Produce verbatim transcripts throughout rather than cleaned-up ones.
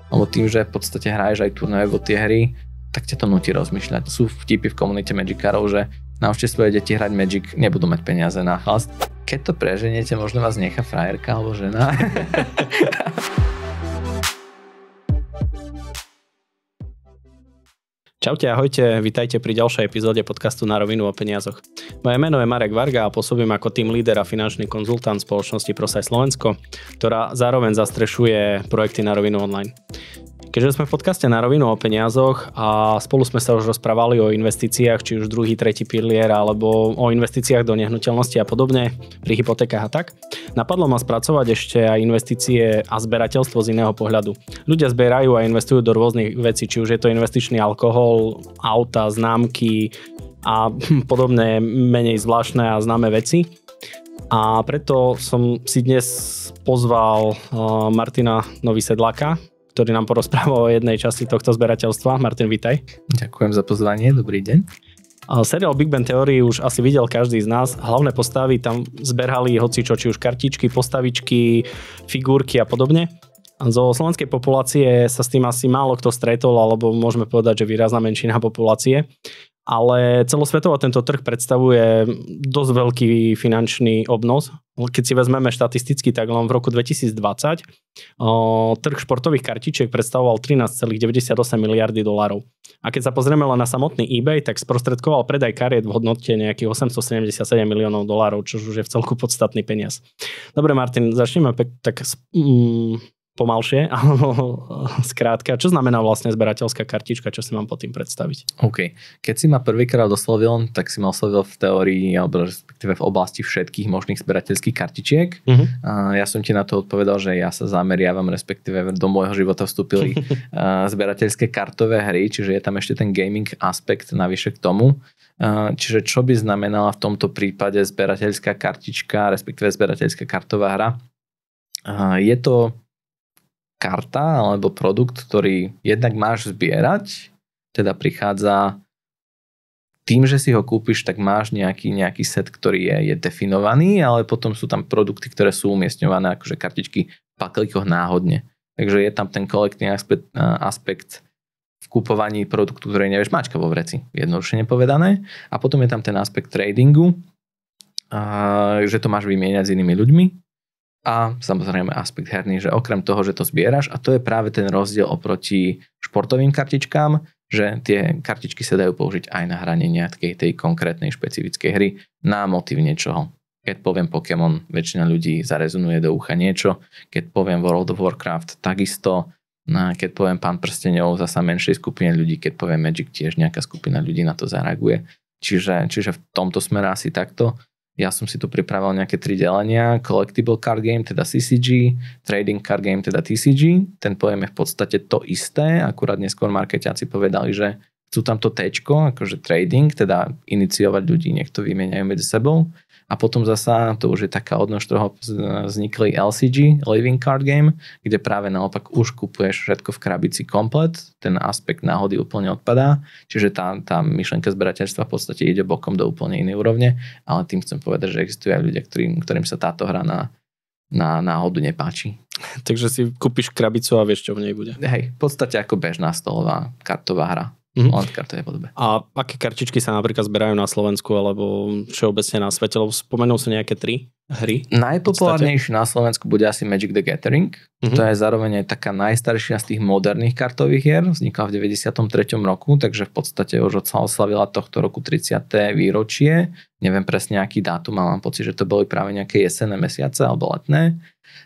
lebo tým, že v podstate hraješ aj turnajovo tie hry, tak ťa to nutí rozmýšľať. Sú vtipy v komunite Magicárov, že naučte svoje deti hrať Magic, nebudú mať peniaze na chlast. Keď to preženiete, možno vás nechá frajerka alebo žena. Čaute, ahojte, vitajte pri ďalšej epizóde podcastu Na rovinu o peniazoch. Moje meno je Marek Varga a pôsobím ako team líder a finančný konzultant spoločnosti Prosaj Slovensko, ktorá zároveň zastrešuje projekty Na rovinu online. Keďže sme v podcaste Na rovinu o peniazoch a spolu sme sa už rozprávali o investíciách, či už druhý, tretí pilier, alebo o investíciách do nehnuteľnosti a podobne, pri hypotékach a tak, napadlo ma spracovať ešte aj investície a zberateľstvo z iného pohľadu. Ľudia zberajú a investujú do rôznych vecí, či už je to investičný alkohol, auta, známky a podobné menej zvláštne a známe veci. A preto som si dnes pozval Martina Novysedláka, ktorý nám porozpráva o jednej časti tohto zberateľstva. Martin, vítaj. Ďakujem za pozvanie, dobrý deň. Seriál Big Bang Theory už asi videl každý z nás. Hlavné postavy tam zberali hocičo, či už kartičky, postavičky, figurky a podobne. Zo slovenskej populácie sa s tým asi málo kto stretol, alebo môžeme povedať, že výrazná menšina populácie. Ale celosvetovo tento trh predstavuje dosť veľký finančný obnos. Keď si vezmeme štatisticky, tak len v roku dvetisícdvadsať o, trh športových kartičiek predstavoval trinásť celá deväťdesiatosem miliardy dolárov. A keď sa pozrieme len na samotný eBay, tak sprostredkoval predaj kariet v hodnote nejakých osemstosedemdesiatsedem miliónov dolárov, čo už je v celku podstatný peniaz. Dobre, Martin, začneme pek- tak mm, pomalšie, alebo skrátka. Čo znamená vlastne zberateľská kartička? Čo si mám pod tým predstaviť? OK. Keď si ma prvýkrát oslovil, tak si ma oslovil v teórii, alebo respektíve v oblasti všetkých možných zberateľských kartičiek. Uh-huh. Ja som ti na to odpovedal, že ja sa zameriavam, respektíve do môjho života vstúpili zberateľské kartové hry, čiže je tam ešte ten gaming aspekt navyše k tomu. Čiže čo by znamenala v tomto prípade zberateľská kartička, respektíve zberateľská kartová hra? Je to karta alebo produkt, ktorý jednak máš zbierať, teda prichádza tým, že si ho kúpiš, tak máš nejaký, nejaký set, ktorý je, je definovaný, ale potom sú tam produkty, ktoré sú umiestňované akože kartičky v paklíkoch náhodne. Takže je tam ten kolektívny aspekt, aspekt v kupovaní produktu, ktorý nevieš, mačka vo vreci, jednoduchšie nepovedané. A potom je tam ten aspekt tradingu, že to máš vymieňať s inými ľuďmi. A samozrejme aspekt herný, že okrem toho, že to zbieraš, a to je práve ten rozdiel oproti športovým kartičkám, že tie kartičky sa dajú použiť aj na hranie nejakej tej konkrétnej špecifickej hry na motív niečoho. Keď poviem Pokémon, väčšina ľudí zarezonuje do ucha niečo, keď poviem World of Warcraft, takisto, keď poviem Pán prsteňov, zasa menšej skupine ľudí, keď poviem Magic, tiež nejaká skupina ľudí na to zareaguje. Čiže, čiže v tomto smere asi takto. Ja som si tu pripravil nejaké tri delenia. Collectible card game, teda C C G, Trading card game, teda T C G. Ten pojem je v podstate to isté, akurát neskôr markeťáci povedali, že chcú tam to T-čko, akože trading, teda iniciovať ľudí, nech to vymieňajú medzi sebou. A potom zasa, to už je taká odnož toho vznikli L C G, Living Card Game, kde práve naopak už kupuješ všetko v krabici komplet, ten aspekt náhody úplne odpadá, čiže tá, tá myšlenka zberateľstva v podstate ide bokom do úplne inej úrovne, ale tým chcem povedať, že existujú aj ľudia, ktorým, ktorým sa táto hra na, na náhodu nepáči. Takže si kúpiš krabicu a vieš, čo v nej bude. Hej, v podstate ako bežná stolová kartová hra. Mm-hmm. Len v kartovej podobe. A aké kartičky sa napríklad zberajú na Slovensku alebo všeobecne na svete? Lebo spomenul sa nejaké tri hry. Najpopulárnejší na Slovensku bude asi Magic the Gathering. Mm-hmm. To je zároveň aj taká najstaršia z tých moderných kartových hier. Vznikla v deväťdesiatom treťom roku, takže v podstate už oslavila tohto roku tridsiate výročie. Neviem presne aký dátum, ale mám pocit, že to boli práve nejaké jesenné mesiace alebo letné.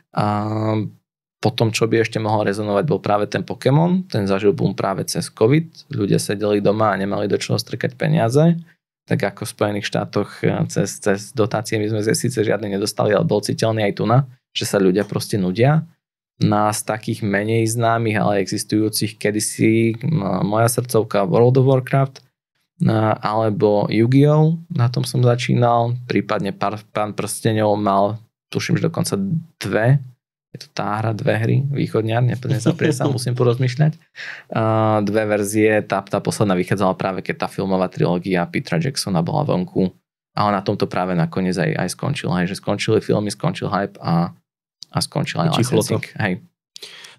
A potom, čo by ešte mohol rezonovať, bol práve ten Pokémon. Ten zažil boom práve cez COVID. Ľudia sedeli doma a nemali do čoho strkať peniaze. Tak ako v Spojených štátoch cez, cez dotácie my sme síce žiadne nedostali, ale bol citeľný aj tu na, že sa ľudia proste nudia. Na z takých menej známych, ale existujúcich kedysi moja srdcovka World of Warcraft alebo Yu-Gi-Oh! Na tom som začínal. Prípadne Pán prsteňov mal, tuším, že dokonca dve je to tá hra, dve hry, východňar, nepozrie sa, musím porozmýšľať. Uh, dve verzie, tá, tá posledná vychádzala práve, keď tá filmová trilógia Petera Jacksona bola vonku, ale na tomto práve nakoniec aj, aj skončil, hej, že skončili filmy, skončil hype a, a skončil aj licensing. Hej.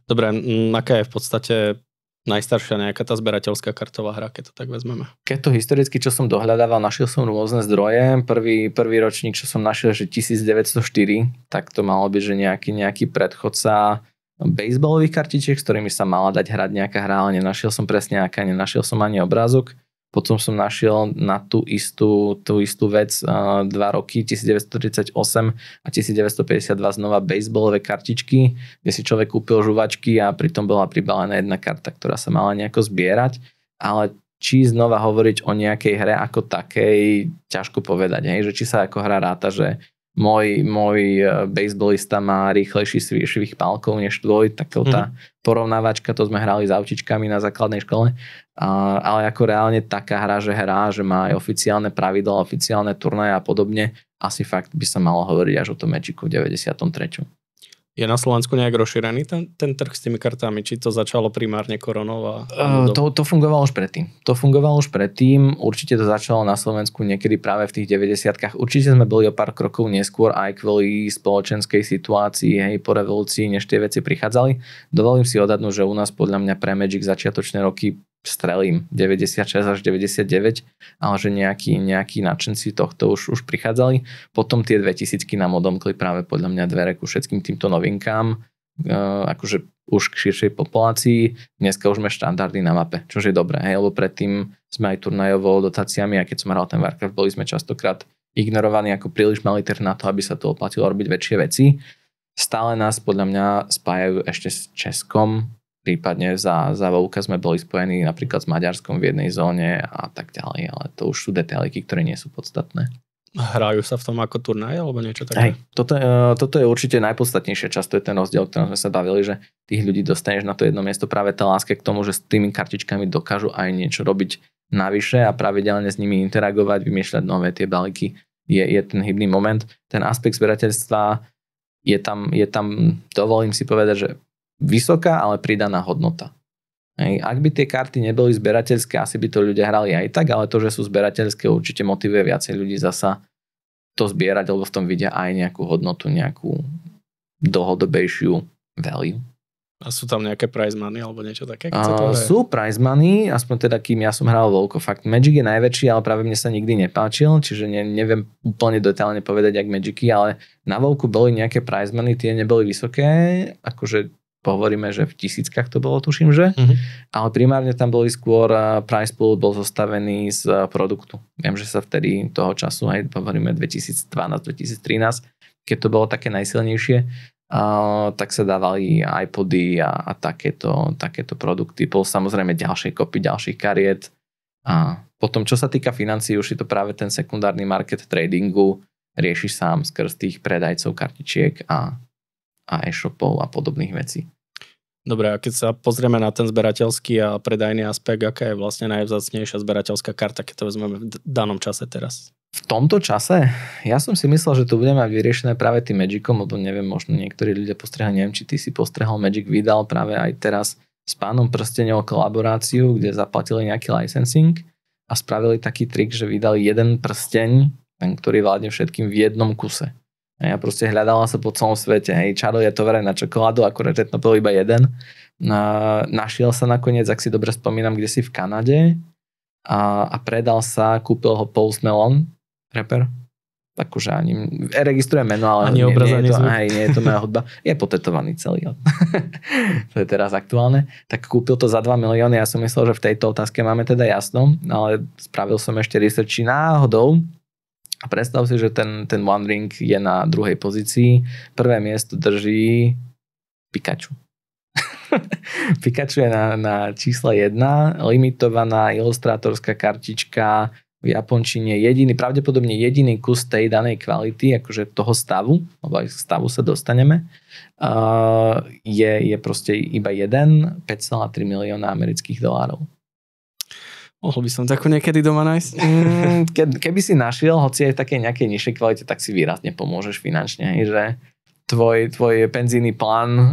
Dobre, aká je v podstate najstaršia nejaká tá zberateľská kartová hra, keď to tak vezmeme? Keď to historicky, čo som dohľadával, našiel som rôzne zdroje. Prvý, prvý ročník, čo som našiel, že devätnásťstoštyri, tak to malo byť, že nejaký, nejaký predchodca baseballových kartičiek, s ktorými sa mala dať hrať nejaká hra, ale nenašiel som presne aká, nenašiel som ani obrázok. Potom som našiel na tú istú, tú istú vec uh, dva roky, devätnásťstotridsaťosem a devätnásťstopäťdesiatdva znova baseballové kartičky, kde si človek kúpil žuvačky a pritom bola pribalená jedna karta, ktorá sa mala nejako zbierať. Ale či znova hovoriť o nejakej hre ako takej, ťažko povedať. Hej? Že či sa ako hra ráta, že môj, môj baseballista má rýchlejší švih pálkov než tvoj, tak tá mm. porovnávačka, to sme hrali s autičkami na základnej škole, a, ale ako reálne taká hra, že hrá, že má aj oficiálne pravidlá, oficiálne turnaje a podobne, asi fakt by sa malo hovoriť až o tom Magicu v deväťdesiatom treťom. Je na Slovensku nejak rozšírený ten, ten trh s tými kartami? Či to začalo primárne koronou? A... Uh, to, to fungovalo už predtým. To fungovalo už predtým. Určite to začalo na Slovensku niekedy práve v tých deväťdesiatkach. Určite sme boli o pár krokov neskôr aj kvôli spoločenskej situácii, hej, po revolúcii, než tie veci prichádzali. Dovolím si odhadnúť, že u nás podľa mňa pre Magic začiatočné roky strelím deväťdesiatšesť až deväťdesiatdeväť, ale že nejakí, nejakí nadšenci tohto už, už prichádzali. Potom tie dvetisícky nám odomkli práve podľa mňa dvere ku všetkým týmto novinkám, uh, akože už k širšej populácii. Dneska už sme štandardy na mape, čo je dobré, hej, lebo predtým sme aj turnajovo dotáciami a keď som hral ten Warcraft, boli sme častokrát ignorovaní ako príliš malý trh na to, aby sa to oplatilo robiť väčšie veci. Stále nás podľa mňa spájajú ešte s Českom, prípadne za, za Vovka sme boli spojení napríklad s Maďarskom v jednej zóne a tak ďalej, ale to už sú detailiky, ktoré nie sú podstatné. Hrajú sa v tom ako turnaj alebo niečo také? Hej, toto, toto je určite najpodstatnejšia časť, to je ten rozdiel, o ktorom sme sa bavili, že tých ľudí dostaneš na to jedno miesto, práve tá láska k tomu, že s tými kartičkami dokážu aj niečo robiť navyše a pravidelne s nimi interagovať, vymýšľať nové tie balíky, je, je ten hybný moment. Ten aspekt zberateľstva je tam, je tam, dovolím si povedať, že vysoká, ale pridaná hodnota. Hej. Ak by tie karty neboli zberateľské, asi by to ľudia hrali aj tak, ale to, že sú zberateľské, určite motivuje viacej ľudí zasa to zbierať, lebo v tom vidia aj nejakú hodnotu, nejakú dlhodobejšiu value. A sú tam nejaké prize money alebo niečo také? Uh, sú prize money, aspoň teda kým ja som hral voľko. Fakt, Magic je najväčší, ale práve mne sa nikdy nepáčil, čiže ne, neviem úplne detailne povedať, jak Magicy, ale na voľku boli nejaké prize money, tie neboli vysoké, akože pohovoríme, že v tisíckach to bolo, tuším, že? Uh-huh. Ale primárne tam boli skôr price pool bol zostavený z produktu. Viem, že sa vtedy toho času, aj pohovoríme dvetisícdvanásť dvetisíctrinásť, keď to bolo také najsilnejšie, uh, tak sa dávali iPody a, a takéto, takéto produkty. Bol samozrejme ďalšie kopy, ďalších kariet. A potom, čo sa týka financií, už je to práve ten sekundárny market tradingu, riešiš sám skrz tých predajcov kartičiek a a e-shopov a podobných vecí. Dobre, a keď sa pozrieme na ten zberateľský a predajný aspekt, aká je vlastne najvzácnejšia zberateľská karta, keď to vezmeme v danom čase teraz? V tomto čase? Ja som si myslel, že to bude mať vyriešené práve tým Magicom, lebo neviem, možno niektorí ľudia postrehali, neviem, či ty si postrehal, Magic vydal práve aj teraz s Pánom prsteňov kolaboráciu, kde zaplatili nejaký licensing a spravili taký trik, že vydali jeden prsteň, ten, ktorý vládne všetkým v jednom kuse. A ja proste hľadala sa po celom svete. Hej, čaro je to verejné na čokoládu, akurát že to bol iba jeden. Na, našiel sa nakoniec, ak si dobre spomínam, kde si v Kanade a, a predal sa, kúpil ho Post Malone, rapper. Akože ani, registrujem meno, ale nie, nie, nie, je to, hej, nie je to moja hudba. Je potetovaný celý. To je teraz aktuálne. Tak kúpil to za dva milióny. Ja som myslel, že v tejto otázke máme teda jasno, ale spravil som ešte research náhodou. A predstav si, že ten, ten One Ring je na druhej pozícii. Prvé miesto drží Pikachu. Pikachu je na, na čísle jedna. Limitovaná ilustrátorská kartička v japončine. Jediný, pravdepodobne jediný kus tej danej kvality, akože toho stavu, lebo aj k stavu sa dostaneme, uh, je, je proste iba jeden, päť celá tri milióna amerických dolárov. Mohol by som takú niekedy doma nájsť? Mm, ke, keby si našiel, hoci aj v takej nejakej nižšej kvalite, tak si výrazne pomôžeš finančne, hej, že tvoj, tvoj penzijný plán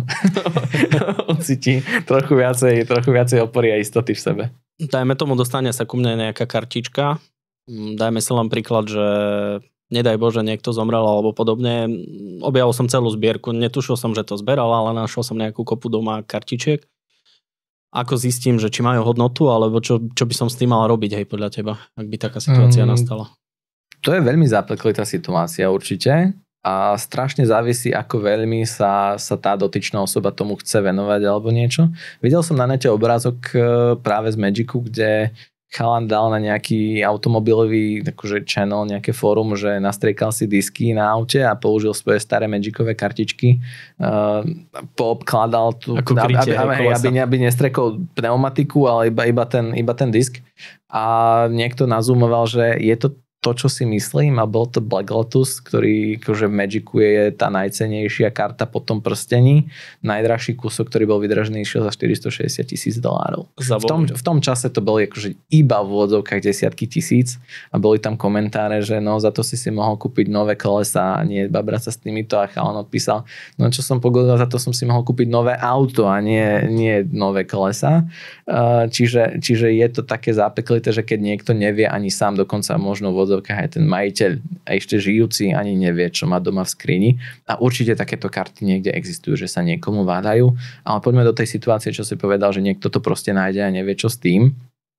ucíti trochu viacej, trochu viacej opory a istoty v sebe. Dajme tomu, dostane sa ku mne nejaká kartička. Dajme si len príklad, že nedaj Bože, niekto zomrel alebo podobne. Objavil som celú zbierku, netušil som, že to zberal, ale našiel som nejakú kopu doma kartičiek. Ako zistím, že či majú hodnotu, alebo čo, čo by som s tým mal robiť, hej, podľa teba, ak by taká situácia mm, nastala? To je veľmi zápeklitá situácia určite a strašne závisí, ako veľmi sa, sa tá dotyčná osoba tomu chce venovať alebo niečo. Videl som na nete obrázok práve z Magicu, kde chalan dal na nejaký automobilový akože channel, nejaké fórum, že nastriekal si disky na aute a použil svoje staré Magicové kartičky, uh, poobkladal tu, ako krytie, aby, aby, aby, aby nestrekol pneumatiku, ale iba, iba, ten, iba ten disk. A niekto nazoomoval, že je to to, čo si myslím, a bol to Black Lotus, ktorý akože v Magicu je tá najcennejšia karta po tom prstení. Najdrahší kúsok, ktorý bol vydražený, išiel za štyristošesťdesiat tisíc dolárov. V tom, v tom čase to boli akože iba v úvodzovkách desiatky tisíc a boli tam komentáre, že no za to si si mohol kúpiť nové kolesa a nie babrať sa s týmito, a chalan odpísal, no čo som pogodil, za to som si mohol kúpiť nové auto a nie, nie nové kolesa. Čiže, čiže je to také zápeklité, že keď niekto nevie ani sám, dokonca možno v aj ten majiteľ a ešte žijúci ani nevie, čo má doma v skrini. A určite takéto karty niekde existujú, že sa niekomu vádajú. Ale poďme do tej situácie, čo si povedal, že niekto to proste nájde a nevie, čo s tým.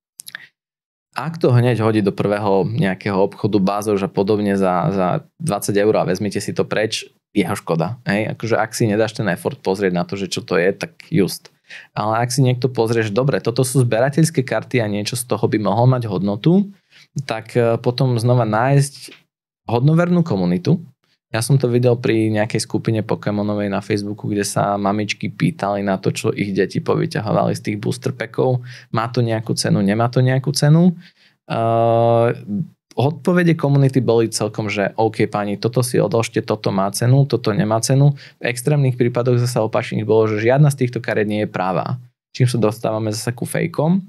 Ak to hneď hodí do prvého nejakého obchodu Bázoš a podobne za, za dvadsať eur a vezmite si to preč, jeho škoda. Hej? Akože ak si nedáš ten effort pozrieť na to, že čo to je, tak just. Ale ak si niekto pozrieš, dobre, toto sú zberateľské karty a niečo z toho by mohol mať hodnotu, tak potom znova nájsť hodnovernú komunitu. Ja som to videl pri nejakej skupine Pokémonovej na Facebooku, kde sa mamičky pýtali na to, čo ich deti povyťahovali z tých booster packov. Má to nejakú cenu, nemá to nejakú cenu? Uh, odpovede komunity boli celkom, že OK páni, toto si odložte, toto má cenu, toto nemá cenu. V extrémnych prípadoch zasa opačných bolo, že žiadna z týchto kariet nie je pravá. Čím sa dostávame zase ku fejkom,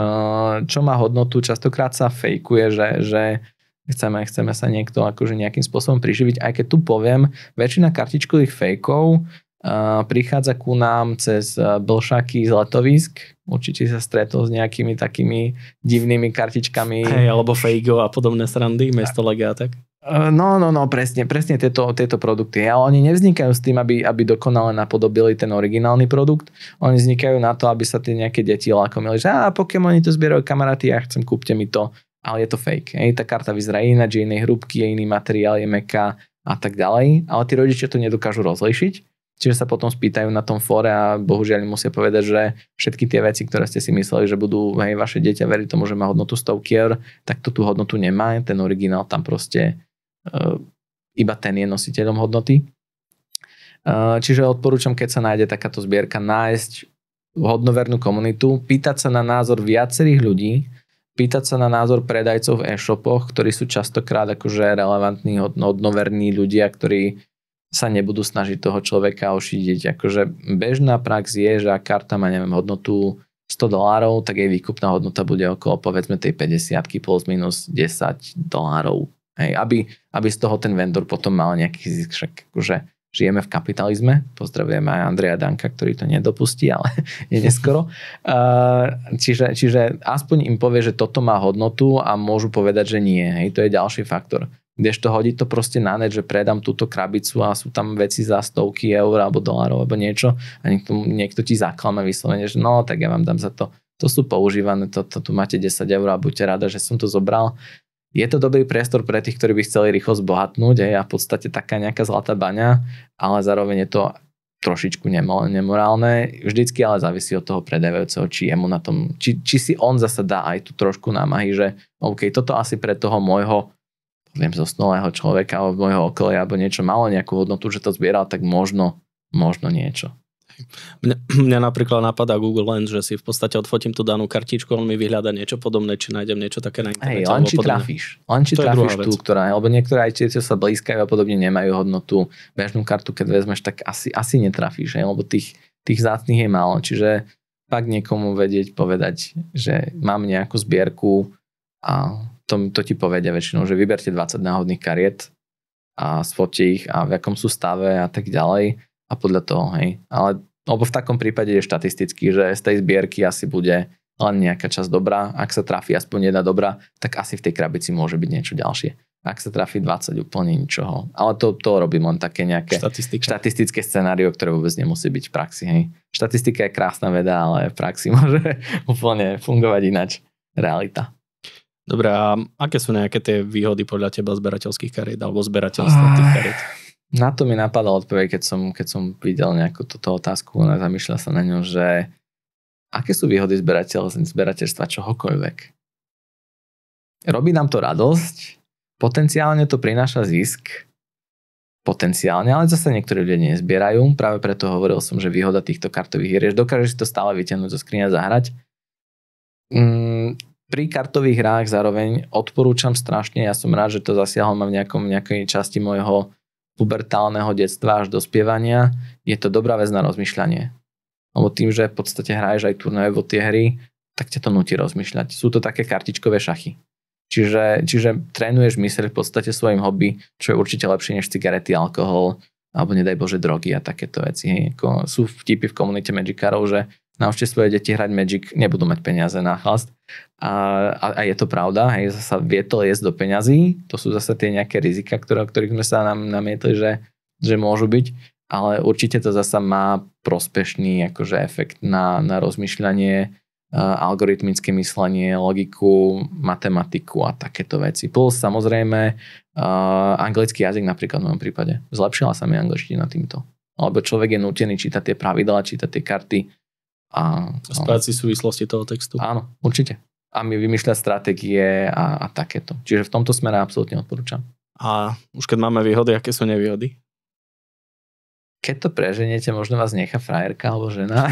čo má hodnotu, častokrát sa fejkuje, že, že chceme, chceme sa niekto akože nejakým spôsobom priživiť, aj keď tu poviem, väčšina kartičkových fejkov uh, prichádza ku nám cez blšaky z letovísk, určite sa stretol s nejakými takými divnými kartičkami. Hej, alebo fejgo a podobné srandy, mesto legátek. No, no, no, presne, presne tieto, tieto produkty. Ale oni nevznikajú s tým, aby, aby dokonale napodobili ten originálny produkt. Oni vznikajú na to, aby sa tie nejaké deti lakomili, že á, Pokémoni to zbierajú kamaráti, ja chcem, kúpte mi to. Ale je to fake. Hej. Tá karta vyzerá ináč, je inej hrúbky, je iný materiál, je mäkká a tak ďalej. Ale tí rodičia to nedokážu rozlíšiť. Čiže sa potom spýtajú na tom fóre a bohužiaľ musia povedať, že všetky tie veci, ktoré ste si mysleli, že budú, hej, vaše dieťa veriť tomu, že má hodnotu stovky eur, tak to tú hodnotu nemá. Ten originál tam proste Uh, iba ten je nositeľom hodnoty. Uh, čiže odporúčam, keď sa nájde takáto zbierka, nájsť hodnovernú komunitu, pýtať sa na názor viacerých ľudí, pýtať sa na názor predajcov v e-shopoch, ktorí sú častokrát akože relevantní, hodnoverní ľudia, ktorí sa nebudú snažiť toho človeka ošídiť. Akože bežná prax je, že ak karta má, neviem, hodnotu sto dolárov, tak jej výkupná hodnota bude okolo, povedzme, tej päťdesiatky plus minus desať dolárov. Hej, aby, aby z toho ten vendor potom mal nejaký zisk, však akože žijeme v kapitalizme, pozdravujeme aj Andreja Danka, ktorý to nedopustí, ale je neskoro. Uh, čiže, čiže aspoň im povie, že toto má hodnotu a môžu povedať, že nie. Hej, to je ďalší faktor. Kdežto hodí to proste na net, že predám túto krabicu a sú tam veci za stovky eur alebo dolárov alebo niečo a niekto, niekto ti zaklame vyslovene, že no, tak ja vám dám za to. To sú používané, to, to tu máte desať eur a buďte rada, že som to zobral. Je to dobrý priestor pre tých, ktorí by chceli rýchlo zbohatnúť, je a v podstate taká nejaká zlatá baňa, ale zároveň je to trošičku nemorálne. Vždycky ale závisí od toho predávajúceho, či jemu na tom, či, či si on zasa dá aj tú trošku námahy, že OK, toto asi pre toho môjho, poviem, zosnulého človeka alebo môjho okolia alebo niečo malo nejakú hodnotu, že to zbieral, tak možno, možno niečo. Mňa, mňa napríklad napadá Google Lens, že si v podstate odfotím tú danú kartičku, on mi vyhľada niečo podobné, či nájdem niečo také na internete. Hej, len či trafíš. Len či trafíš tú, ktorá, alebo niektoré aj tie, čo sa blízkajú a podobne, nemajú hodnotu. Bežnú kartu, keď vezmeš, tak asi, asi netrafíš, hej, lebo tých, tých zácnych je málo. Čiže pak niekomu vedieť povedať, že mám nejakú zbierku a to, to ti povedia väčšinou, že vyberte dvadsať náhodných kariet a sfotte ich a v akom sú stave a tak ďalej. A podľa toho, hej. Ale lebo v takom prípade je štatisticky, že z tej zbierky asi bude len nejaká časť dobrá. Ak sa trafí aspoň jedna dobrá, tak asi v tej krabici môže byť niečo ďalšie. ak sa trafí dvadsať, úplne ničoho. Ale to, to robím len také nejaké Štatistika. štatistické scenário, ktoré vôbec nemusí byť v praxi. Hej. Štatistika je krásna veda, ale v praxi môže úplne fungovať ináč. Realita. Dobre, a aké sú nejaké tie výhody podľa teba zberateľských kariet alebo zberateľstva tých kariet? Na to mi napadla odpoveď, keď som, keď som videl nejakú túto otázku a zamýšľal sa na ňu, že aké sú výhody zberateľ, zberateľstva čohokoľvek. Robí nám to radosť, potenciálne to prináša zisk, potenciálne, ale zase niektorí ľudia nezbierajú, práve preto hovoril som, že výhoda týchto kartových hier je, že dokážeš si to stále vyťahnuť zo skrine a zahrať. Mm, pri kartových hrách zároveň odporúčam strašne, ja som rád, že to zasiahol ma v nejakom, nejakej časti môjho pubertálneho detstva až do spievania, je to dobrá vec na rozmýšľanie. Lebo tým, že v podstate hraješ aj turnaje vo tie hry, tak ťa to nutí rozmýšľať. Sú to také kartičkové šachy. Čiže, čiže trénuješ myseľ v podstate svojim hobby, čo je určite lepšie než cigarety, alkohol, alebo nedaj Bože drogy a takéto veci. Hej. Ako sú vtipy v komunite Magicárov, že naučte svoje deti hrať Magic, nebudú mať peniaze na chlast. A, a, a je to pravda, hej, zasa vietor jesť do peňazí, to sú zase tie nejaké rizika, ktoré, o ktorých sme sa nám namietli, že, že môžu byť, ale určite to zasa má prospešný akože efekt na, na rozmýšľanie, algoritmické myslenie, logiku, matematiku a takéto veci. Plus samozrejme uh, anglický jazyk napríklad v mojom prípade. Zlepšila sa mi angličtina týmto. Alebo človek je nútený čítať tie pravidlá, čítať tie karty. A spájať si súvislosti toho textu. Áno, určite. A my vymýšľať stratégie a, a takéto. Čiže v tomto smere absolútne odporúčam. A už keď máme výhody, aké sú nevýhody? Keď to preženiete, možno vás nechá frajerka alebo žena.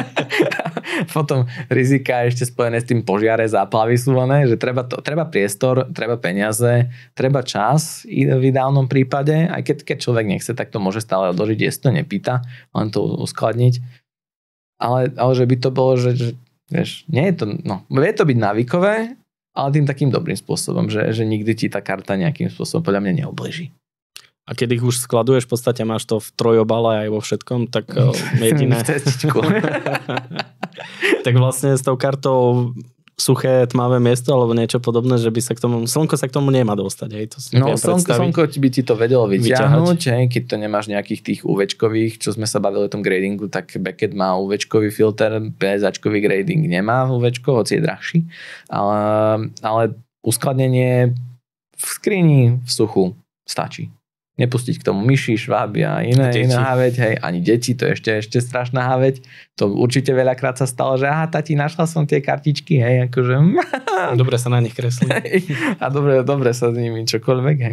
Potom rizika ešte spojené s tým požiare, záplavy sú oné, že treba, to, treba priestor, treba peniaze, treba čas v ideálnom prípade. Aj keď, keď človek nechce, tak to môže stále odložiť, jestli to nepýta, len to uskladniť. Ale, ale že by to bolo, že, že vieš, nie je to, no, vie to byť návykové, ale tým takým dobrým spôsobom, že, že nikdy ti tá karta nejakým spôsobom podľa mňa neobliží. A keď ich už skladuješ, v podstate máš to v trojobale aj vo všetkom, tak jediné... tak vlastne s tou kartou suché, tmavé miesto alebo niečo podobné, že by sa k tomu... Slnko sa k tomu nemá dostať, hej? To si no, slnko, slnko by ti to vedelo vyťahnuť, hej? Keď to nemáš nejakých tých UVčkových, čo sme sa bavili o tom gradingu, tak Beckett má UVčkový filter, PSAčkový grading nemá UVčko, hoci je drahší, ale, ale uskladnenie v skrini v suchu stačí. Nepustiť k tomu myši, šváby a iné, iné háveť, hej, ani deti, to je ešte, ešte strašná háveť. To určite veľakrát sa stalo, že aha, tati, našla som tie kartičky, hej, akože... Dobre sa na nich kreslí. A dobre, dobre sa s nimi čokoľvek, hej.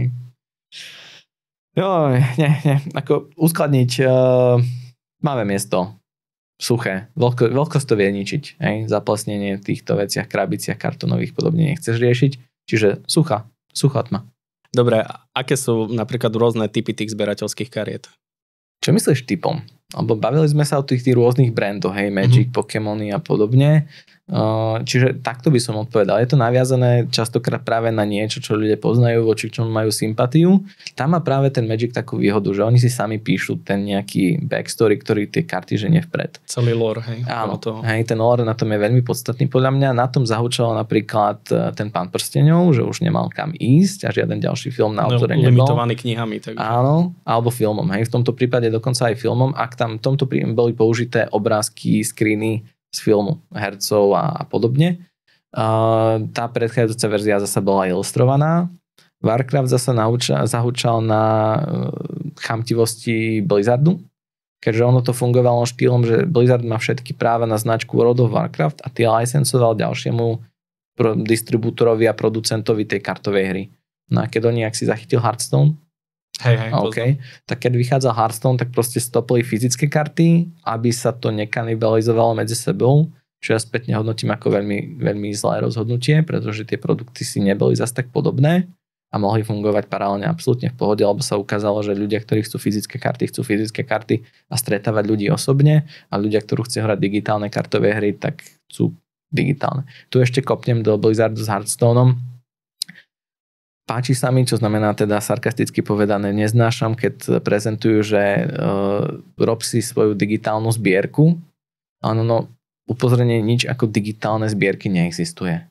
Jo, nie, nie, ako uskladniť uh, máme miesto, suché, veľko, veľkosť to vie ničiť, hej, zaplesnenie v týchto veciach, krabiciach kartonových podobne nechceš riešiť, čiže suchá, suchá tma. Dobre, aké sú napríklad rôzne typy tých zberateľských kariet? Čo myslíš typom? Lebo bavili sme sa o tých, tých rôznych brandov, hej, Magic, mm-hmm. Pokémony a podobne. Uh, čiže takto by som odpovedal. Je to naviazané častokrát práve na niečo, čo ľudia poznajú, voči čomu majú sympatiu. Tam má práve ten Magic takú výhodu, že oni si sami píšu ten nejaký backstory, ktorý tie karty ženie vpred. Celý lore, hej. Áno, to... hej, ten lore na tom je veľmi podstatný podľa mňa. Na tom zahúčal napríklad ten Pán prsteňov, že už nemal kam ísť a žiaden ďalší film na autore no, nebol. Limitovaný knihami. Takže... Áno, alebo filmom. Hej, v tomto prípade dokonca aj filmom. Ak tam v tomto prípade boli použité obrázky, screeny z filmu, hercov a, a podobne. Uh, tá predchádzajúca verzia zasa bola ilustrovaná. Warcraft zasa nauča, zahúčal na uh, chamtivosti Blizzardu, keďže ono to fungovalo štýlom, že Blizzard má všetky práva na značku World of Warcraft a tie licencoval ďalšiemu pro, distribútorovi a producentovi tej kartovej hry. No a keď oni, ak si zachytil Hearthstone, Hej, hej, okay. Tak keď vychádzal Hearthstone, tak proste stopili fyzické karty, aby sa to nekanibalizovalo medzi sebou, čo ja spätne hodnotím ako veľmi, veľmi zlé rozhodnutie, pretože tie produkty si neboli zase tak podobné a mohli fungovať paralelne absolútne v pohode, lebo sa ukázalo, že ľudia, ktorí chcú fyzické karty, chcú fyzické karty a stretávať ľudí osobne a ľudia, ktorí chcú hrať digitálne kartové hry, tak chcú digitálne. Tu ešte kopnem do Blizzardu s Hearthstoneom. Páči sa mi, čo znamená teda sarkasticky povedané, neznášam, keď prezentujú, že uh, rob si svoju digitálnu zbierku. Áno, no, upozornenie, nič ako digitálne zbierky neexistuje.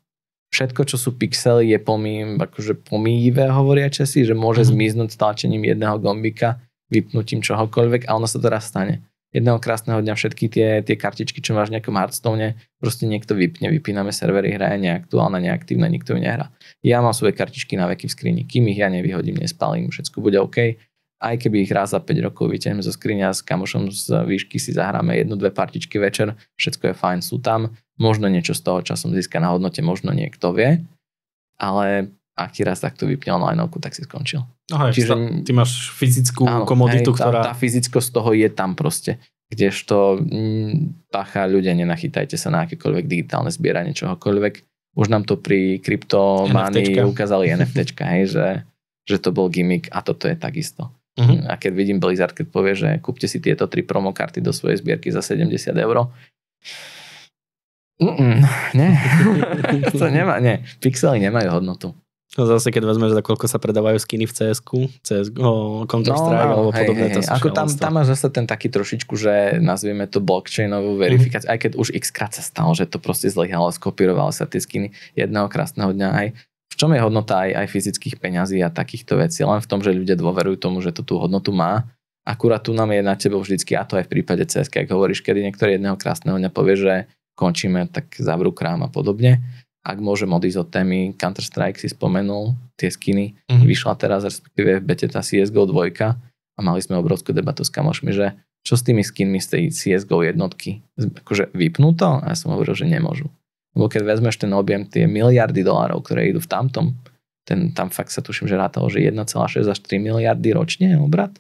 všetko, čo sú pixely, je pomý, akože pomýjivé, hovoria Česi, že môže mm-hmm. zmiznúť stlačením jedného gombika, vypnutím čohokoľvek a ono sa teraz stane. Jedného krásneho dňa všetky tie, tie kartičky, čo máš v nejakom Hearthstone, proste niekto vypne, vypíname servery, hra je neaktuálna, neaktívna, nikto ju nehrá. Ja mám svoje kartičky na veky v skrini, kým ich ja nevyhodím, nespalím, všetko bude OK. Aj keby ich raz za päť rokov vyťahneme zo skriňa s kamošom z výšky si zahráme jednu, dve partičky večer, všetko je fajn, sú tam. Možno niečo z toho časom získa na hodnote, možno niekto vie, ale ak ti raz takto vypne onlineovku, tak si skončil. Aha, Čiže, ty máš fyzickú áno, komoditu, hej, ktorá... Tá, tá fyzickosť toho je tam proste. Kdežto mm, pacha, ľudia, nenachytajte sa na akékoľvek digitálne zbieranie čohokoľvek. Už nám to pri kryptománii ukázali NFTčka, hej, že, že to bol gimmick a toto je takisto. Uh-huh. A keď vidím Blizzard, keď povie, že kúpte si tieto tri promokarty do svojej zbierky za sedemdesiat eur, Mm-mm, nie. To nemá, nie. Pixely nemajú hodnotu. No zase, keď vezmeš, za koľko sa predávajú skiny v cé es kú, cé es gó, Counter-Strike no, no, alebo hej, podobné. Hej, to ako tam, tam máš zase ten taký trošičku, že nazvieme to blockchainovú verifikáciu, mm-hmm. aj keď už x krát sa stalo, že to proste zlyhalo, skopírovalo sa tie skiny jedného krásneho dňa aj. V čom je hodnota aj, aj fyzických peňazí a takýchto vecí? Len v tom, že ľudia dôverujú tomu, že to tú hodnotu má. Akurát tu nám je na tebe vždycky, a to aj v prípade cé es ká, ak hovoríš, kedy niektorý jedného krásneho dňa povie, že končíme, tak zavrú krám a podobne. Ak môžem odísť od témy, Counter-Strike si spomenul, tie skiny, mm-hmm. vyšla teraz, respektíve v bete tá C S G O dva a mali sme obrovskú debatu s kamošmi, že čo s tými skinmi z tej C S G O jednotky? Akože vypnú to? A ja som hovoril, že nemôžu. Lebo keď vezmeš ten objem, tie miliardy dolárov, ktoré idú v tamtom, ten, tam fakt sa tuším, že rátalo, že jeden celá šesť až tri miliardy ročne obrat.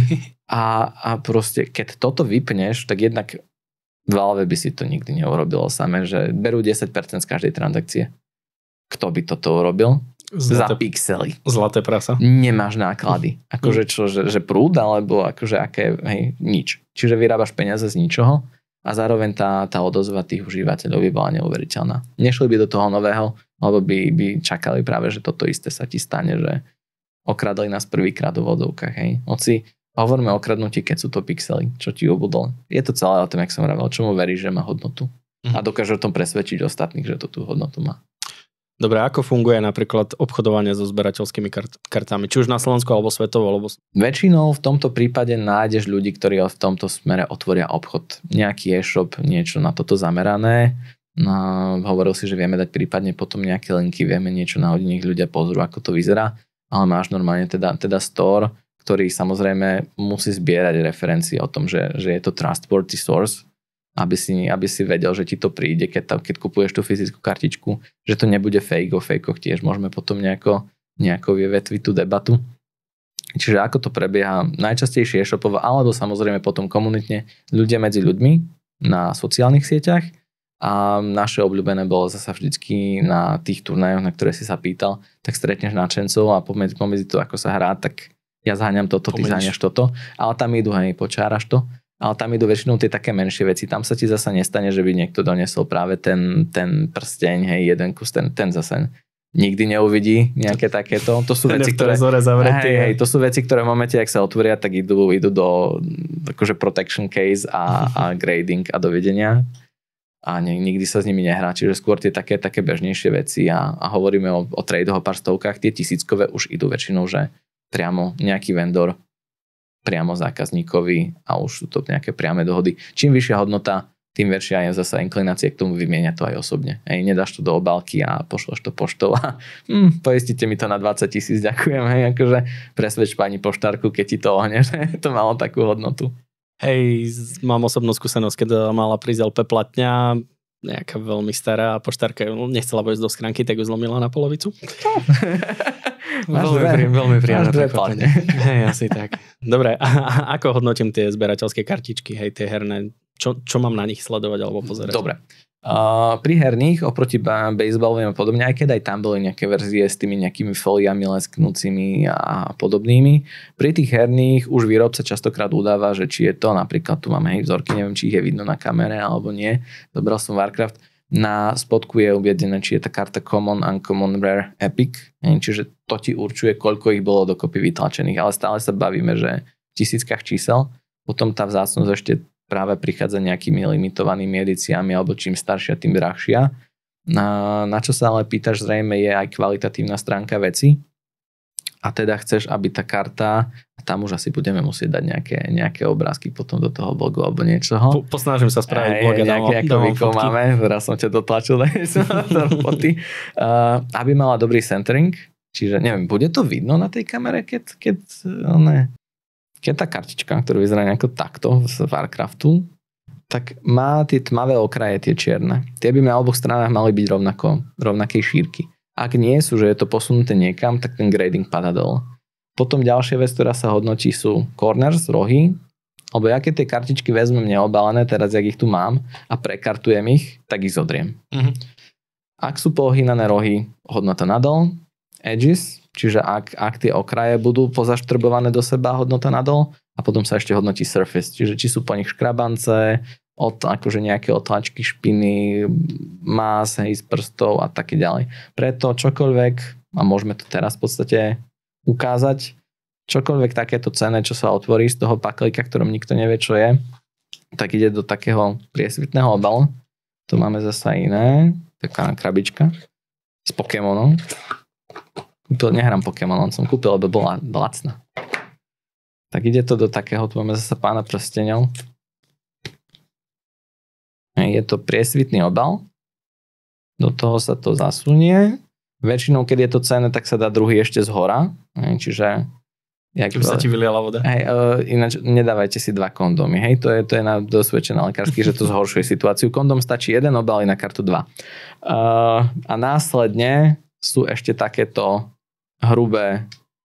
a, a proste, keď toto vypneš, tak jednak Valve by si to nikdy neurobilo samé, že berú desať percent z každej transakcie. Kto by toto urobil? Zlaté, za pixely. Zlaté prasa. Nemáš náklady. Akože čo, že, že prúd, alebo akože aké, hej, nič. Čiže vyrábaš peniaze z ničoho a zároveň tá, tá odozva tých užívateľov by bola neuveriteľná. Nešli by do toho nového, lebo by, by čakali práve, že toto isté sa ti stane, že okradli nás prvýkrát v vodovkách, hej. Oci, hovoríme o kradnutí, keď sú to pixely, čo ti obudol. Je to celé o tom, jak som vravel, čomu veríš, že má hodnotu. Mm. A dokáže o tom presvedčiť ostatných, že to tú hodnotu má. Dobre, ako funguje napríklad obchodovanie so zberateľskými kart- kartami? Či už na Slovensku, alebo svetovo? Alebo... Väčšinou v tomto prípade nájdeš ľudí, ktorí v tomto smere otvoria obchod. Nejaký e-shop, niečo na toto zamerané. No, hovoril si, že vieme dať prípadne potom nejaké linky, vieme niečo nahodiť, nech ľudia pozrú, ako to vyzerá. Ale máš normálne teda, teda store, ktorý samozrejme musí zbierať referencie o tom, že, že je to trustworthy source, aby si, aby si vedel, že ti to príde, keď, tam, keď kupuješ tú fyzickú kartičku, že to nebude fake, o fejkoch tiež môžeme potom nejako, nejako vyvetviť tú debatu. Čiže ako to prebieha najčastejšie e-shopovo, alebo samozrejme potom komunitne ľudia medzi ľuďmi na sociálnych sieťach a naše obľúbené bolo zasa vždycky na tých turnajoch, na ktoré si sa pýtal, tak stretneš nadšencov a pomedzi, pomedzi to, ako sa hrá, tak ja zháňam toto, ty zháňaš toto, ale tam idú, hej, počáraš to, ale tam idú väčšinou tie také menšie veci, tam sa ti zasa nestane, že by niekto donesol práve ten, ten prsteň, hej, jeden kus, ten, ten zase nikdy neuvidí nejaké takéto, to sú veci, ktoré hej, hej, to sú veci, ktoré v momente, ak sa otvoria, tak idú, idú do akože protection case a, a grading a dovidenia a ne, nikdy sa s nimi nehrá, čiže skôr tie také, také bežnejšie veci a, a hovoríme o, o tradeoch, o pár stovkách, tie tisíckové už idú väčšinou, že priamo nejaký vendor, priamo zákazníkovi a už sú to nejaké priame dohody. Čím vyššia hodnota, tým väčšia je zasa inklinácia k tomu vymieňať to aj osobne. Hej, nedáš to do obálky a pošleš to poštou a hm, poistíte mi to na dvadsať tisíc, ďakujem. Hej, akože presvedč pani poštárku, keď ti to ohne, že to malo takú hodnotu. Hej, mám osobnú skúsenosť, keď mala prísť el pé platňa, nejaká veľmi stará poštárka nechcela vojsť do skranky, tak ju zlomila na polovicu. Veľmi, prí, veľmi príjemné prekvapenie. Hej, asi tak. Dobre, a, a ako hodnotím tie zberateľské kartičky, hej, tie herné? Čo, čo mám na nich sledovať alebo pozerať? Dobre. Uh, pri herných, oproti baseballovým a podobne, aj keď aj tam boli nejaké verzie s tými nejakými foliami lesknúcimi a podobnými, pri tých herných už výrobca častokrát udáva, že či je to, napríklad tu máme hej vzorky, neviem, či ich je vidno na kamere alebo nie. Dobral som Warcraft. Na spodku je uvedené, či je tá karta Common, Uncommon, Rare, Epic. Čiže to ti určuje, koľko ich bolo dokopy vytlačených. Ale stále sa bavíme, že v tisíckach čísel. Potom tá vzácnosť ešte práve prichádza nejakými limitovanými edíciami, alebo čím staršia, tým drahšia. Na, na čo sa ale pýtaš, zrejme je aj kvalitatívna stránka veci. A teda chceš, aby tá karta, a tam už asi budeme musieť dať nejaké, nejaké obrázky potom do toho blogu alebo niečoho. Po, posnažím sa spraviť blog a dávam fotky. Máme, teraz som ťa dotlačil do roboty. Uh, aby mala dobrý centering, čiže neviem, bude to vidno na tej kamere, keď, keď, ne, keď tá kartička, ktorá vyzerá nejako takto z Warcraftu, tak má tie tmavé okraje, tie čierne. Tie by na oboch stranách mali byť rovnako, rovnakej šírky. Ak nie sú, že je to posunuté niekam, tak ten grading padá dole. Potom ďalšia vec, ktorá sa hodnotí, sú corners, rohy, lebo ja keď tie kartičky vezmem neobalené, teraz jak ich tu mám a prekartujem ich, tak ich zodriem. Mm-hmm. Ak sú pohynané rohy, hodnota nadol, edges, čiže ak, ak tie okraje budú pozaštrbované do seba, hodnota nadol, a potom sa ešte hodnotí surface, čiže či sú po nich škrabance, od akože nejaké otlačky špiny, más, hej, z prstov a také ďalej. Preto čokoľvek, a môžeme to teraz v podstate ukázať, čokoľvek takéto cenné, čo sa otvorí z toho paklíka, ktorom nikto nevie, čo je, tak ide do takého priesvitného obalu. Tu máme zasa iné, taká krabička s Pokémonom. Kúpil, nehrám Pokémonom, som kúpil, lebo bola lacná. Tak ide to do takého, tu máme zasa Pána prstenov. Je to priesvitný obal, do toho sa to zasunie. Väčšinou, keď je to cenné, tak sa dá druhý ešte z hora. Čiže... Keby sa ti vyliala voda. Hej, uh, ináč nedávajte si dva kondómy. Hej, to je, to je na dosvedčené lekársky, že to zhoršuje situáciu. Kondóm stačí jeden obal na kartu dva. Uh, a následne sú ešte takéto hrubé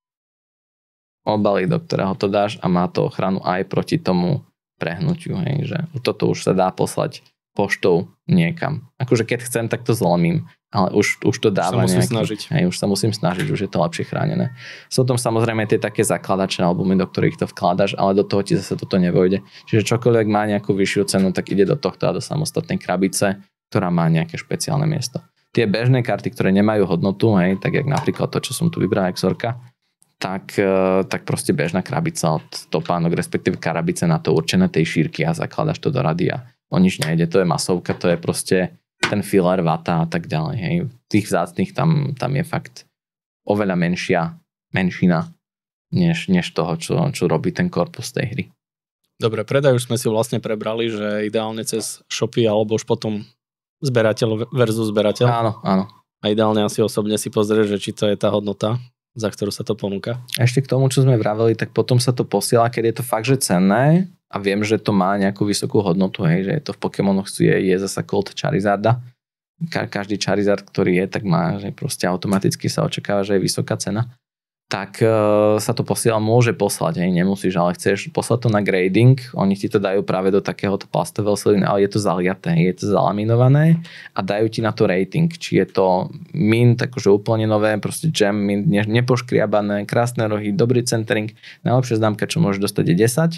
obaly, do ktorého to dáš a má to ochranu aj proti tomu prehnutiu. Hej, že toto už sa dá poslať poštou niekam. Akože keď chcem, tak to zlomím, ale už, už to dáva nejaký... snažiť. Hej, už sa musím snažiť, už je to lepšie chránené. Sú tam samozrejme tie také zakladačné albumy, do ktorých to vkladaš, ale do toho ti zase toto nevojde. Čiže čokoľvek má nejakú vyššiu cenu, tak ide do tohto a do samostatnej krabice, ktorá má nejaké špeciálne miesto. Tie bežné karty, ktoré nemajú hodnotu, hej, tak jak napríklad to, čo som tu vybral, Exorka, tak, tak proste bežná krabica od topánok, respektíve karabice na to určené tej šírky a zakladaš to do radia. O nič nejde, to je masovka, to je proste ten filler, vata a tak ďalej. Hej. Tých vzácnych tam, tam je fakt oveľa menšia menšina, než, než toho, čo, čo robí ten korpus tej hry. Dobre, predaj už sme si vlastne prebrali, že ideálne cez shopy alebo už potom zberateľ versus zberateľ. Áno, áno. A ideálne asi osobne si pozrieť, že či to je tá hodnota, za ktorú sa to ponúka. Ešte k tomu, čo sme vraveli, tak potom sa to posiela, keď je to fakt, že cenné a viem, že to má nejakú vysokú hodnotu, hej, že je to v Pokémonoch je, je zasa Colt Charizarda. Ka- každý Charizard, ktorý je, tak má, že proste automaticky sa očakáva, že je vysoká cena. Tak e, sa to posiela, môže poslať, hej, nemusíš, ale chceš poslať to na grading, oni ti to dajú práve do takéhoto plastového sliny, ale je to zaliaté, je to zalaminované a dajú ti na to rating, či je to mint, akože úplne nové, proste gem, mint, ne, nepoškriabané, krásne rohy, dobrý centering, najlepšia známka, čo môžeš dostať je desať.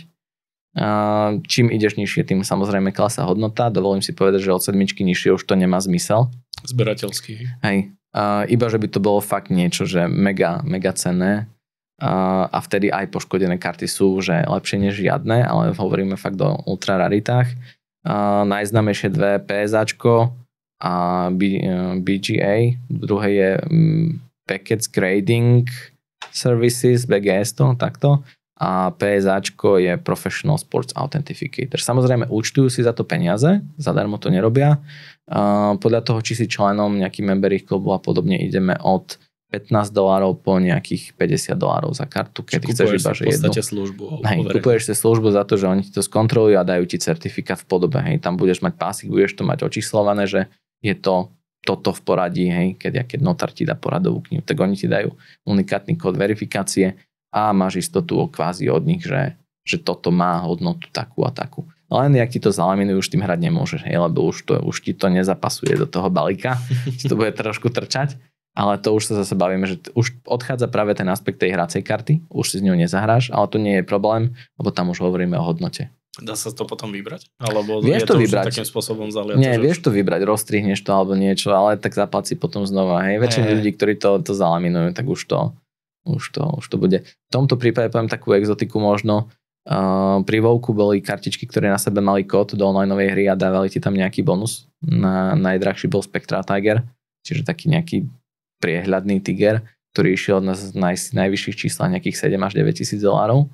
Uh, čím ideš nižšie, tým samozrejme klesá hodnota, dovolím si povedať, že od sedmičky nižšie už to nemá zmysel. Zberateľský. Hej. Uh, iba, že by to bolo fakt niečo, že mega, mega cenné uh, a vtedy aj poškodené karty sú, že lepšie než žiadne, ale hovoríme fakt o ultra raritách. Uh, najznámejšie dve PSAčko a B, uh, B G A, druhé je um, Packets Grading Services, B G S to, takto. A PSAčko je Professional Sports Authenticator. Samozrejme účtujú si za to peniaze, zadarmo to nerobia. Uh, podľa toho, či si členom nejaký memberých klubu a podobne, ideme od pätnásť dolárov po nejakých päťdesiat dolárov za kartu, keď chceš iba, že jednu. Službu. Hej, kupuješ si službu za to, že oni ti to skontrolujú a dajú ti certifikát v podobe. Hej, tam budeš mať pásik, budeš to mať očíslované, že je to toto v poradí, hej, keď, keď notár ti dá poradovú knihu, tak oni ti dajú unikátny kód verifikácie a máš istotu kvázi od nich, že, že toto má hodnotu takú a takú. Len jak ti to zalaminujú, už tým hrať nemôžeš, hej, lebo už, to, už ti to nezapasuje do toho balíka, ti to bude trošku trčať, ale to už sa zase bavíme, že už odchádza práve ten aspekt tej hracej karty, už si s ňou nezahráš, ale to nie je problém, lebo tam už hovoríme o hodnote. Dá sa to potom vybrať? Alebo vieš je to, to vybrať. Takým spôsobom zaliate? Nie, vieš to vybrať, rozstrihneš to alebo niečo, ale tak zaplať si potom znova, hej. Väčšina hey. ľudí, ktorí to, to zalaminujú, tak už to Už to, už to bude. V tomto prípade poviem takú exotiku možno. Uh, pri Vovku boli kartičky, ktoré na sebe mali kód do onlineovej hry a dávali ti tam nejaký bonus. Na najdrahší bol Spectra Tiger, čiže taký nejaký priehľadný tiger, ktorý išiel na naj, najvyšších číslach nejakých sedem až deväť tisíc dolárov.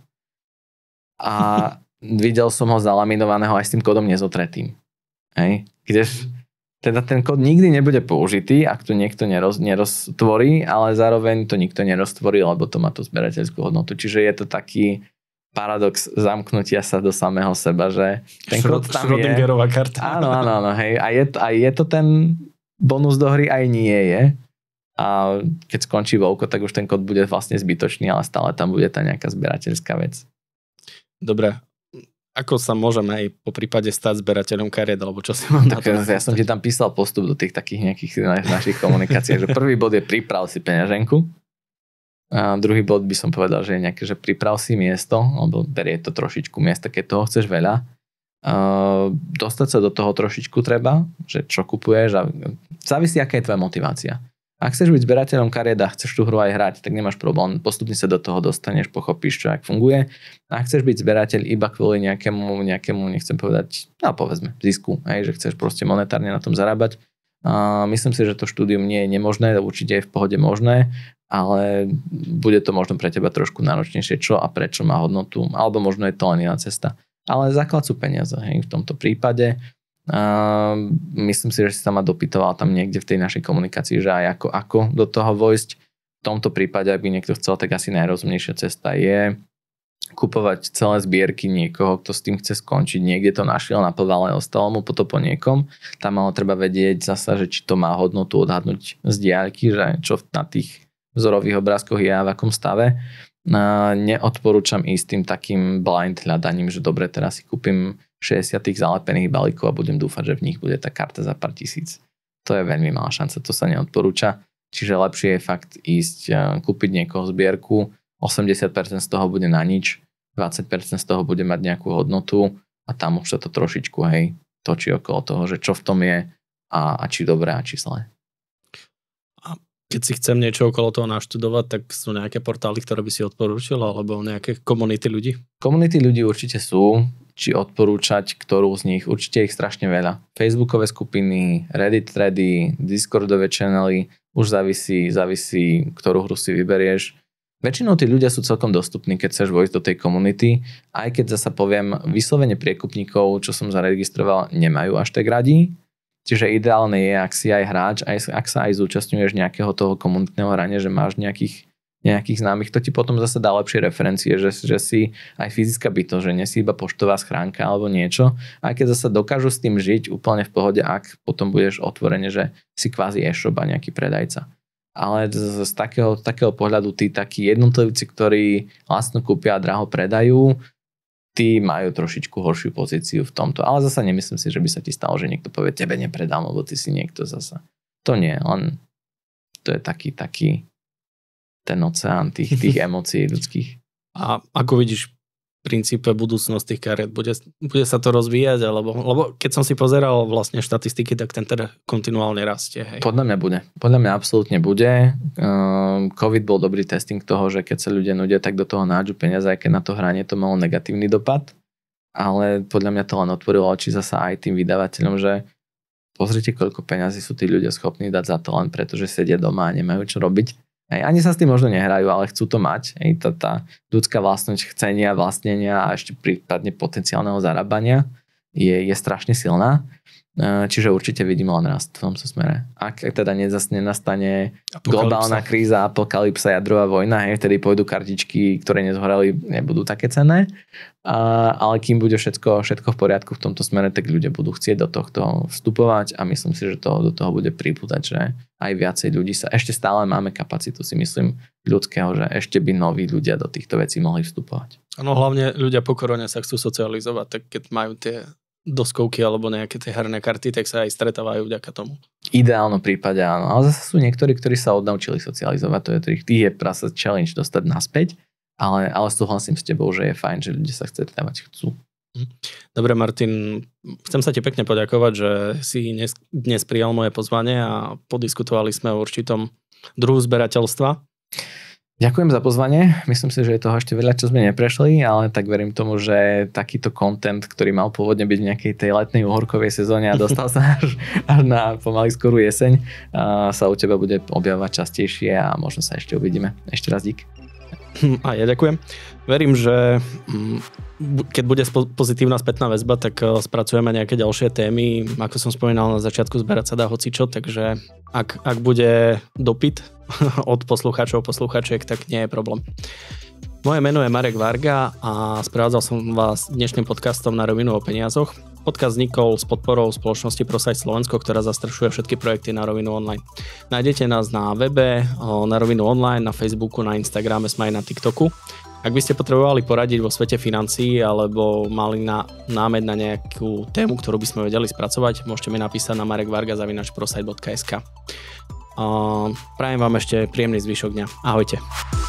A videl som ho zalaminovaného aj s tým kódom nezotretým. Hej? Kdež teda ten kód nikdy nebude použitý, ak to niekto neroz, neroztvorí, ale zároveň to nikto neroztvorí, lebo to má tú zberateľskú hodnotu. Čiže je to taký paradox zamknutia sa do samého seba, že ten kód tam je. Schrödingerová karta. Áno, áno, áno. Hej. A, je to, a je to ten bonus do hry, aj nie je. A keď skončí Vovko, tak už ten kód bude vlastne zbytočný, ale stále tam bude tá nejaká zberateľská vec. Dobre. Ako sa môžeme aj po prípade stať zberateľom kariet, alebo čo si mám na to? Ja som ti tam písal postup do tých takých nejakých našich komunikácií, že prvý bod je priprav si peňaženku. A druhý bod by som povedal, že je nejaké, že priprav si miesto, lebo berie to trošičku miesta, keď toho chceš veľa. Uh, dostať sa do toho trošičku treba, že čo kupuješ a závisí, aká je tvoja motivácia. Ak chceš byť zberateľom kariet a chceš tú hru aj hrať, tak nemáš problém, postupne sa do toho dostaneš, pochopíš, čo ak funguje. A ak chceš byť zberateľ iba kvôli nejakému, nejakému, nechcem povedať, no povedzme, zisku, hej, že chceš proste monetárne na tom zarábať. Uh, myslím si, že to štúdium nie je nemožné, určite je v pohode možné, ale bude to možno pre teba trošku náročnejšie, čo a prečo má hodnotu, alebo možno je to len iná cesta. Ale základ sú peniaze, hej, v tomto prípade. Uh, myslím si, že si sa ma dopytoval tam niekde v tej našej komunikácii, že aj ako, ako do toho vojsť. V tomto prípade, ak by niekto chcel, tak asi najrozumnejšia cesta je kupovať celé zbierky niekoho, kto s tým chce skončiť. Niekde to našiel na povale, ostalo mu potom po niekom. Tam ale treba vedieť zasa, že či to má hodnotu odhadnúť z diaľky, že čo na tých vzorových obrázkoch je a v akom stave. Uh, neodporúčam ísť tým takým blind hľadaním, že dobre, teraz si kúpim šesťdesiat tých zalepených balíkov a budem dúfať, že v nich bude tá karta za pár tisíc. To je veľmi malá šanca, to sa neodporúča. Čiže lepšie je fakt ísť, kúpiť niekoho zbierku, osemdesiat percent z toho bude na nič, dvadsať percent z toho bude mať nejakú hodnotu a tam už sa to trošičku, hej, točí okolo toho, že čo v tom je a, a či dobré a či zlé. A keď si chcem niečo okolo toho naštudovať, tak sú nejaké portály, ktoré by si odporúčil, alebo nejaké komunity ľudí? Komunity ľudí určite sú. Či odporúčať, ktorú z nich. Určite ich strašne veľa. Facebookové skupiny, Reddit thready, Discordové channely, už závisí, závisí, ktorú hru si vyberieš. Väčšinou tí ľudia sú celkom dostupní, keď chceš vojsť do tej komunity, aj keď zasa poviem, vyslovene priekupníkov, čo som zaregistroval, nemajú až tak radi. Čiže ideálne je, ak si aj hráč, aj, ak sa aj zúčastňuješ nejakého toho komunitného hrania, že máš nejakých nejakých známych, to ti potom zase dá lepšie referencie, že, že si aj fyzická bytosť, že nie si iba poštová schránka alebo niečo. Aj keď zase dokážu s tým žiť úplne v pohode, ak potom budeš otvorene, že si kvázi e-shop a nejaký predajca. Ale z, z takého, takého pohľadu tí takí jednotlivci, ktorí vlastne kúpia a draho predajú, tí majú trošičku horšiu pozíciu v tomto. Ale zase nemyslím si, že by sa ti stalo, že niekto povie, tebe nepredám, lebo ty si niekto zase. To nie, len to je taký, taký ten oceán tých, tých emócií ľudských. A ako vidíš v princípe budúcnosť tých kariet? Bude, bude sa to rozvíjať? Alebo, lebo keď som si pozeral vlastne štatistiky, tak ten teda kontinuálne rastie. Hej. Podľa mňa bude. Podľa mňa absolútne bude. COVID bol dobrý testing toho, že keď sa ľudia nudia, tak do toho nádžu peniaze, aj keď na to hranie to malo negatívny dopad. Ale podľa mňa to len otvorilo oči zasa aj tým vydavateľom, že pozrite, koľko peňazí sú tí ľudia schopní dať za to len preto, že sedia doma a nemajú čo robiť. Hej, ani sa s tým možno nehrajú, ale chcú to mať. Hej, tá, tá ľudská vlastnosť chcenia, vlastnenia a ešte prípadne potenciálneho zarábania je, je strašne silná. Čiže určite vidím len rast v tomto smere. Ak teda nenastane globálna kríza, apokalypsa, jadrová vojna, hej, vtedy pôjdu kartičky, ktoré nezhorali, nebudú také cenné. A, ale kým bude všetko, všetko v poriadku v tomto smere, tak ľudia budú chcieť do tohto vstupovať a myslím si, že to, do toho bude pripútať, že aj viacej ľudí sa, ešte stále máme kapacitu, si myslím, ľudského, že ešte by noví ľudia do týchto vecí mohli vstupovať. Áno, hlavne ľudia po korone sa chcú socializovať, tak keď majú tie doskovky alebo nejaké tie herné karty, tak sa aj stretávajú vďaka tomu. V ideálnom prípade áno, ale zase sú niektorí, ktorí sa odnaučili socializovať, to je tých, tých je prasa challenge dostať naspäť, ale, ale súhlasím s tebou, že je fajn, že ľudia sa stretávať chcú. Dobre, Martin, chcem sa ti pekne poďakovať, že si dnes, dnes prijal moje pozvanie a podiskutovali sme o určitom druhu zberateľstva. Ďakujem za pozvanie. Myslím si, že je toho ešte veľa, čo sme neprešli, ale tak verím tomu, že takýto content, ktorý mal pôvodne byť v nejakej tej letnej uhorkovej sezóne a dostal sa až, až na pomaly skorú jeseň, sa u teba bude objavovať častejšie a možno sa ešte uvidíme. Ešte raz dík. A ja ďakujem. Verím, že keď bude pozitívna spätná väzba, tak spracujeme nejaké ďalšie témy. Ako som spomínal na začiatku, zberať sa dá hocičo, takže ak, ak bude dopyt od poslucháčov, poslucháčiek, tak nie je problém. Moje meno je Marek Varga a sprevádzal som vás dnešným podcastom Na rovinu o peniazoch. Podcast vznikol s podporou spoločnosti ProSite Slovensko, ktorá zastrešuje všetky projekty Na rovinu online. Nájdete nás na webe, Na rovinu online, na Facebooku, na Instagrame, sme aj na TikToku. Ak by ste potrebovali poradiť vo svete financií alebo mali na, námed na nejakú tému, ktorú by sme vedeli spracovať, môžete mi napísať na marekvarga zavináč prosite bodka es ká. Uh, prajem vám ešte príjemný zvyšok dňa. Ahojte.